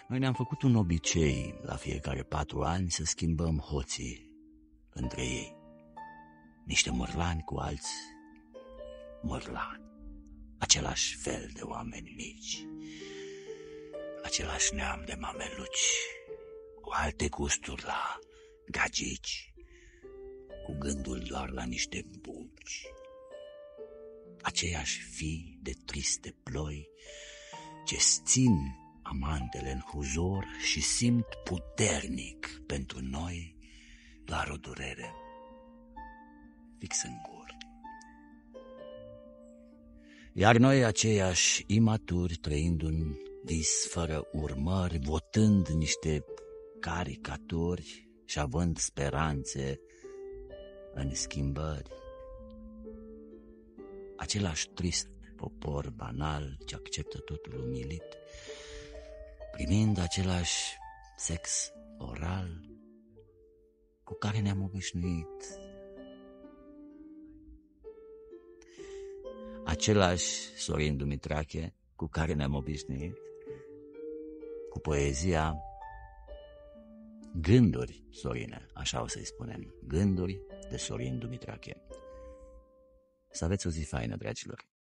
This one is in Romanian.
Noi ne-am făcut un obicei la fiecare 4 ani să schimbăm hoții între ei. Niște mărlani cu alți mărlani. Același fel de oameni mici, același neam de mameluci, cu alte gusturi la gagici, cu gândul doar la niște buci. Aceiași fii de triste ploi ce-ți țin amantele în huzor și simt puternic pentru noi doar o durere fix în gură. Iar noi aceiași imaturi, trăind un vis fără urmări, votând niște caricaturi și având speranțe în schimbări. Același trist popor banal ce acceptă totul umilit, primind același sex oral cu care ne-am obișnuit. Același Sorin Dumitrache cu care ne-am obișnuit, cu poezia Gânduri, Sorine, așa o să-i spunem, Gânduri de Sorin Dumitrache. Să aveți o zi faină, dragilor!